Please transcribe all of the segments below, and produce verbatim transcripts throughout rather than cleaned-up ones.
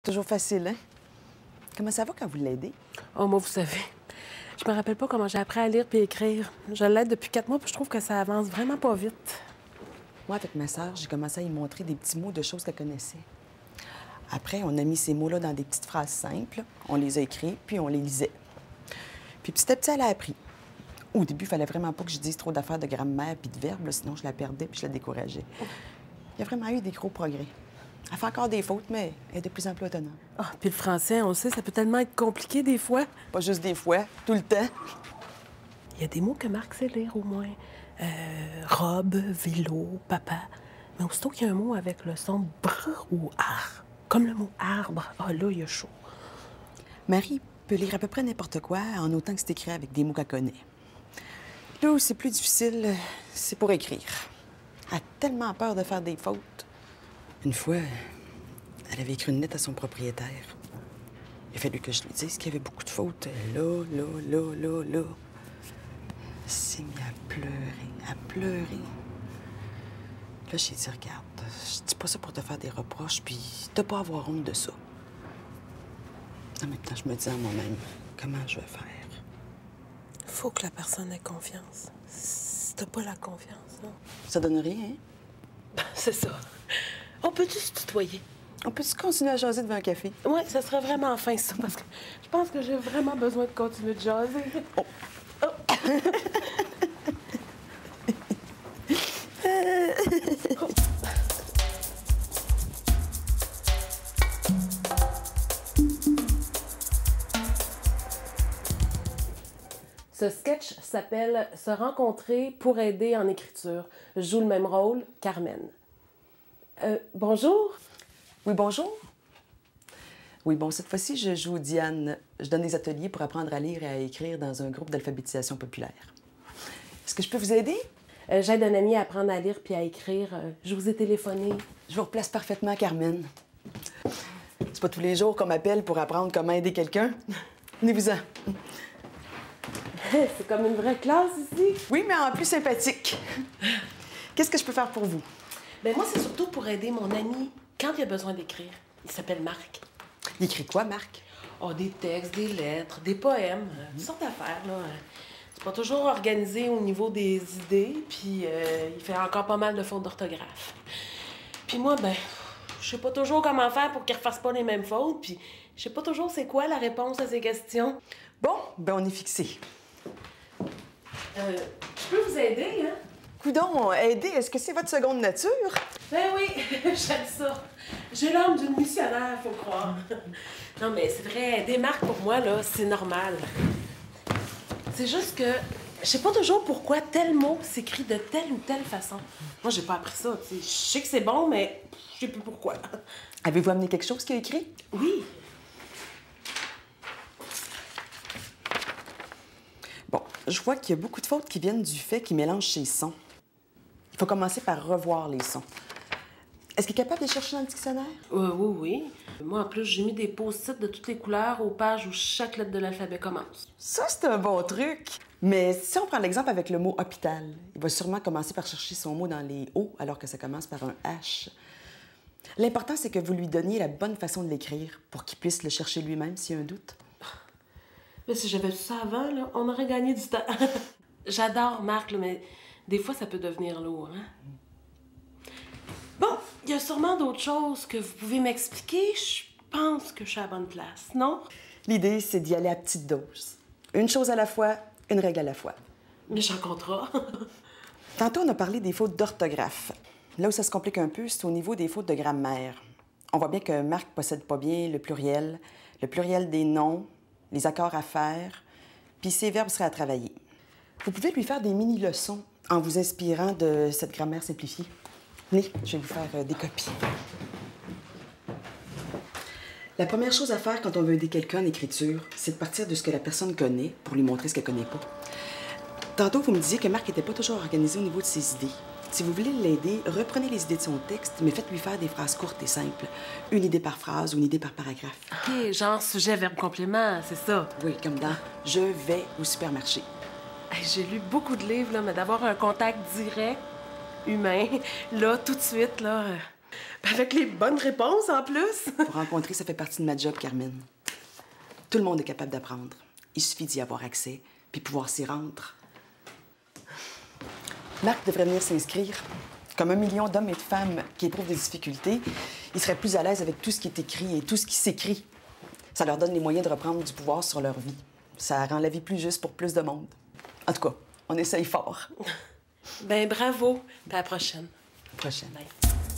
Toujours facile, hein? Comment ça va quand vous l'aidez? Oh, moi, vous savez, je me rappelle pas comment j'ai appris à lire puis écrire. Je l'aide depuis quatre mois puis je trouve que ça avance vraiment pas vite. Moi, avec ma sœur, j'ai commencé à y montrer des petits mots de choses qu'elle connaissait. Après, on a mis ces mots-là dans des petites phrases simples, on les a écrits, puis on les lisait. Puis petit à petit, elle a appris. Au début, il fallait vraiment pas que je dise trop d'affaires de grammaire puis de verbes, là, sinon je la perdais puis je la décourageais. Il y a vraiment eu des gros progrès. Elle fait encore des fautes, mais elle est de plus en plus autonome. Ah, puis le français, on le sait, ça peut tellement être compliqué des fois. Pas juste des fois, tout le temps. Il y a des mots que Marc sait lire au moins. Euh, robe, vélo, papa. Mais aussitôt qu'il y a un mot avec le son br ou ar, comme le mot arbre, ah là, il y a chaud. Marie peut lire à peu près n'importe quoi en autant que c'est écrit avec des mots qu'elle connaît. Là où c'est plus difficile, c'est pour écrire. Elle a tellement peur de faire des fautes. Une fois, elle avait écrit une lettre à son propriétaire. Il a fallu que je lui dise qu'il y avait beaucoup de fautes. Là, là, là, là, là. Elle s'est mise à pleurer, à pleurer. Là, j'ai dit, regarde, je dis pas ça pour te faire des reproches, puis t'as pas à avoir honte de ça. En même temps, je me dis à moi-même, comment je vais faire? Faut que la personne ait confiance. Si t'as pas la confiance, non? Ça donne rien, hein? C'est ça. On peut-tu se tutoyer? On peut-tu continuer à jaser devant un café? Oui, ça serait vraiment fin, ça, parce que je pense que j'ai vraiment besoin de continuer de jaser. Oh. Oh. Ce sketch s'appelle « Se rencontrer pour aider en écriture ». Je joue le même rôle, Carmen. Euh, bonjour. Oui, bonjour. Oui, bon, cette fois-ci, je joue Diane. Je donne des ateliers pour apprendre à lire et à écrire dans un groupe d'alphabétisation populaire. Est-ce que je peux vous aider? Euh, J'aide un ami à apprendre à lire puis à écrire. Euh, je vous ai téléphoné. Je vous replace parfaitement, Carmen. C'est pas tous les jours qu'on m'appelle pour apprendre comment aider quelqu'un. Venez-vous-en. C'est comme une vraie classe ici. Oui, mais en plus sympathique. Qu'est-ce que je peux faire pour vous? Ben moi, c'est surtout pour aider mon ami quand il a besoin d'écrire. Il s'appelle Marc. Il écrit quoi, Marc? Oh, des textes, des lettres, des poèmes, euh, toutes sortes d'affaires, là. C'est pas toujours organisé au niveau des idées, puis euh, il fait encore pas mal de fautes d'orthographe. Puis moi, ben, je sais pas toujours comment faire pour qu'il refasse pas les mêmes fautes, puis je sais pas toujours c'est quoi la réponse à ces questions. Bon, ben on est fixé. Euh, je peux vous aider, hein? Coudon, aider, est-ce que c'est votre seconde nature? Ben oui, j'aime ça. J'ai l'âme d'une missionnaire, faut croire. Non, mais c'est vrai, aider Marc, pour moi, là, c'est normal. C'est juste que je sais pas toujours pourquoi tel mot s'écrit de telle ou telle façon. Moi, j'ai pas appris ça, tu sais. Je sais que c'est bon, mais je sais plus pourquoi. Avez-vous amené quelque chose qu'il a écrit? Oui. Bon, je vois qu'il y a beaucoup de fautes qui viennent du fait qu'il mélange ses sons. Il faut commencer par revoir les sons. Est-ce qu'il est capable de chercher dans le dictionnaire? Euh, oui, oui. Moi, en plus, j'ai mis des post-it de toutes les couleurs aux pages où chaque lettre de l'alphabet commence. Ça, c'est un bon truc. Mais si on prend l'exemple avec le mot hôpital, il va sûrement commencer par chercher son mot dans les O alors que ça commence par un H. L'important, c'est que vous lui donniez la bonne façon de l'écrire pour qu'il puisse le chercher lui-même s'il y a un doute. Mais si j'avais su ça avant, là, on aurait gagné du temps. J'adore Marc, là, mais des fois, ça peut devenir lourd, hein? Bon, il y a sûrement d'autres choses que vous pouvez m'expliquer. Je pense que je suis à la bonne place, non? L'idée, c'est d'y aller à petite dose. Une chose à la fois, une règle à la fois. Méchant contrat. Tantôt, on a parlé des fautes d'orthographe. Là où ça se complique un peu, c'est au niveau des fautes de grammaire. On voit bien que Marc possède pas bien le pluriel, le pluriel des noms, les accords à faire, puis ses verbes seraient à travailler. Vous pouvez lui faire des mini-leçons en vous inspirant de cette grammaire simplifiée. Venez, je vais vous faire euh, des copies. La première chose à faire quand on veut aider quelqu'un en écriture, c'est de partir de ce que la personne connaît pour lui montrer ce qu'elle connaît pas. Tantôt, vous me disiez que Marc n'était pas toujours organisé au niveau de ses idées. Si vous voulez l'aider, reprenez les idées de son texte, mais faites-lui faire des phrases courtes et simples. Une idée par phrase ou une idée par paragraphe. OK, genre sujet, verbe, complément, c'est ça. Oui, comme dans « Je vais au supermarché ». Hey, j'ai lu beaucoup de livres, là, mais d'avoir un contact direct, humain, là, tout de suite, là... Avec les bonnes réponses, en plus. Pour rencontrer, ça fait partie de ma job, Carmen. Tout le monde est capable d'apprendre. Il suffit d'y avoir accès, puis pouvoir s'y rendre. Marc devrait venir s'inscrire. Comme un million d'hommes et de femmes qui éprouvent des difficultés, il serait plus à l'aise avec tout ce qui est écrit et tout ce qui s'écrit. Ça leur donne les moyens de reprendre du pouvoir sur leur vie. Ça rend la vie plus juste pour plus de monde. En tout cas, on essaye fort. Ben bravo. Puis à la prochaine. Prochaine. Bye.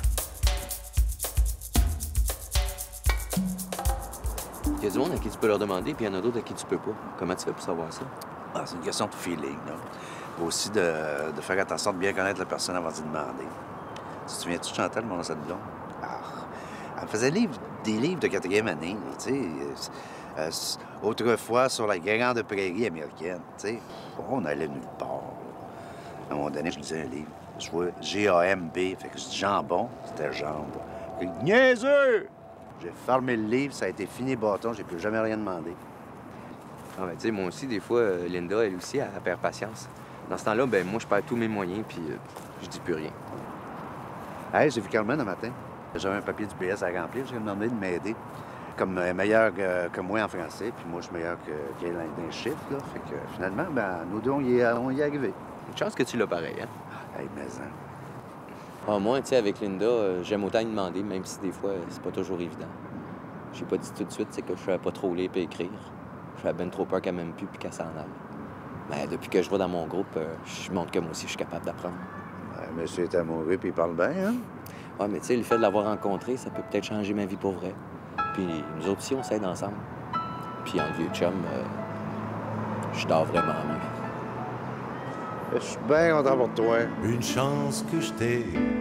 Il y a du monde à qui tu peux leur demander, puis il y en a d'autres à qui tu peux pas. Comment tu fais pour savoir ça? Ah, c'est une question de feeling, là. Aussi de, de faire attention de bien connaître la personne avant d'y demander. Tu te souviens-tu de Chantal, mon ancienne blonde? Ah, elle faisait livre, des livres de quatrième année, tu sais. Euh, autrefois, sur la grande prairie américaine, tu sais. On allait nulle part. À un moment donné, je lisais un livre. Je vois G A M B, fait que je dis jambon, c'était jambe. Niaiseux! J'ai fermé le livre, ça a été fini bâton, j'ai plus jamais rien demandé. Ah, ben, tu sais, moi aussi, des fois, euh, Linda, elle aussi, elle, elle perd patience. Dans ce temps-là, ben moi, je perds tous mes moyens, puis euh, je dis plus rien. Hey, j'ai vu Carmen un matin. J'avais un papier du B S à remplir, j'ai demandé de m'aider. Comme euh, meilleur que, que moi en français, puis moi, je suis meilleur que qu'elle dans les chiffres, là. Fait que finalement, ben, nous deux, on y est, on y est arrivés. Une chance que tu l'as pareil, hein? Hey, mais hein. Ah, moi, tu sais, avec Linda, euh, j'aime autant y demander, même si des fois, euh, c'est pas toujours évident. J'ai pas dit tout de suite, c'est que je savais pas trop lire et écrire. J'avais ben trop peur qu'elle m'aime plus puis qu'elle s'en aille. Mais depuis que je vais dans mon groupe, euh, je montre que moi aussi, je suis capable d'apprendre. Ouais, monsieur est amoureux puis il parle bien, hein? Ouais, mais tu sais, le fait de l'avoir rencontré, ça peut peut-être changer ma vie pour vrai. Puis nous autres aussi, on s'aide ensemble. Puis en vieux chum, euh, je dors vraiment mieux. Je suis bien content pour toi. Une chance que je t'ai.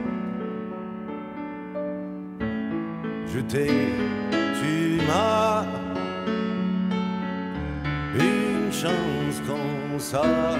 Je t'ai, tu m'as. Une chance comme ça.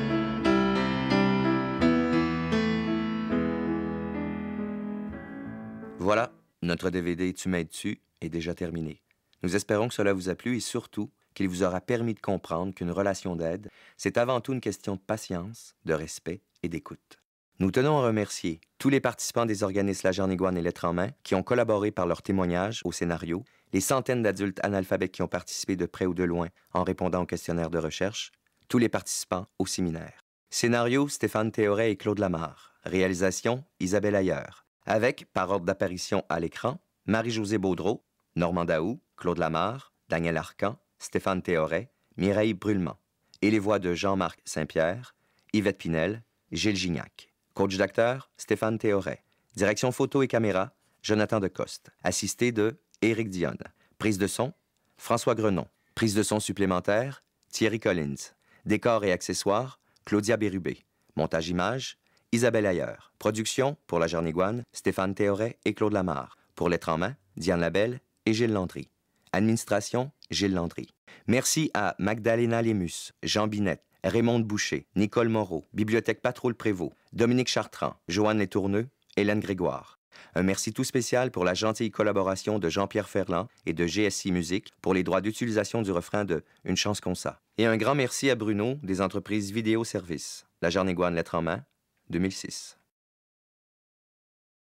Voilà, notre D V D Tu m'aides-tu est déjà terminé. Nous espérons que cela vous a plu et surtout qu'il vous aura permis de comprendre qu'une relation d'aide, c'est avant tout une question de patience, de respect et d'écoute. Nous tenons à remercier tous les participants des organismes La Jarniguane et Lettres en main qui ont collaboré par leur témoignage au scénario, les centaines d'adultes analphabètes qui ont participé de près ou de loin en répondant au questionnaire de recherche, tous les participants au séminaire. Scénario, Stéphane Théoret et Claude Lamarre. Réalisation, Isabelle Ayer. Avec, par ordre d'apparition à l'écran, Marie-Josée Baudreau, Normand Daou, Claude Lamarre, Daniel Arcan, Stéphane Théoret, Mireille Brûlement. Et les voix de Jean-Marc Saint-Pierre, Yvette Pinel, Gilles Gignac. Coach d'acteur, Stéphane Théoret. Direction photo et caméra, Jonathan Decoste. Assisté de Éric Dionne. Prise de son, François Grenon. Prise de son supplémentaire, Thierry Collins. Décors et accessoires, Claudia Bérubé. Montage image, Isabelle Ayer. Production, pour La Jarniguane, Stéphane Théoret et Claude Lamarre. Pour Lettres en main, Diane Labelle et Gilles Landry. Administration, Gilles Landry. Merci à Magdalena Lémus, Jean Binette, Raymond Boucher, Nicole Moreau, Bibliothèque Patrouille Prévost, Dominique Chartrand, Joanne Letourneux, Hélène Grégoire. Un merci tout spécial pour la gentille collaboration de Jean-Pierre Ferland et de G S I Musique pour les droits d'utilisation du refrain de Une chance qu'on ça. Et un grand merci à Bruno des entreprises Vidéo Services. La Jarniguane Lettres en main, deux mille six.